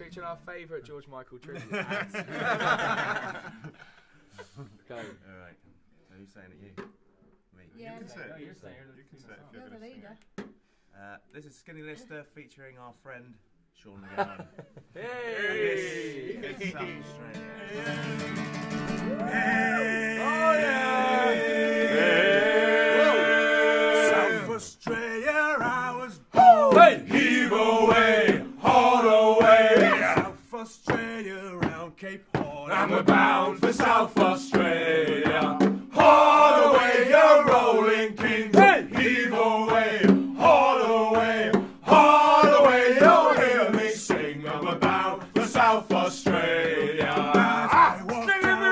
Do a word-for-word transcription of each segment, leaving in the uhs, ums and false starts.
featuring our favourite George Michael tribute act. Go. Alright. Are you saying it, you? Me? Yeah, you can say it. no, You you're can say it. You can say it if you're, you're the going to sing leader. it. Uh, this is Skinny Lister featuring our friend Sean McGowan. Hey! This is South Australia. Hey! Oh yeah! Hey! South Australia, I was born. Hey! Heave away, haul away. South Australia, round Cape Horn. And we're bound for South Australia. Haul away, you rolling king. Hey! Heave away, haul away, haul away. You'll hear me sing. And we're bound for South Australia. I walk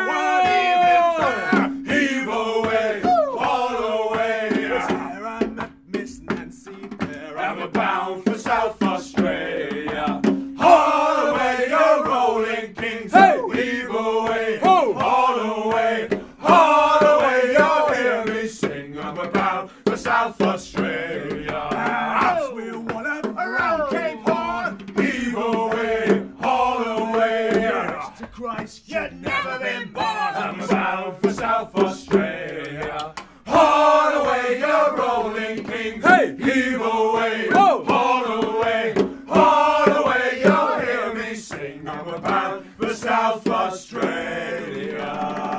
down one evening, heave away, haul away. There I met Miss Nancy there. And we're bound for South Australia. Haul away, you rolling kings. Hey! Heave away, haul away, haul away. You'll hear me sing. And we're bound for South Australia. As we wall up around Cape Horn, heave away, haul away. To Christ, you'd never been born. And we're bound for South Australia. Haul away, you rolling kings. Hey! Heave away, haul away, haul away. You'll hear me sing. And we're bound for South Australia.